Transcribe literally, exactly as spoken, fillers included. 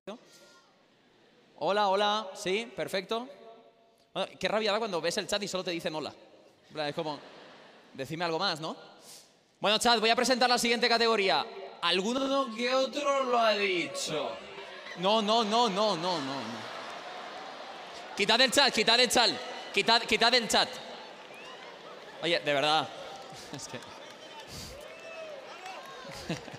Hola, hola, sí, perfecto. Bueno, qué rabia da cuando ves el chat y solo te dicen hola. Es como, decime algo más, ¿no? Bueno, chat, voy a presentar la siguiente categoría. ¿Alguno que otro lo ha dicho? No, no, no, no, no, no, no. Quitad el chat, quitad el chat. Quitad, quitad el chat. Oye, de verdad. Es que...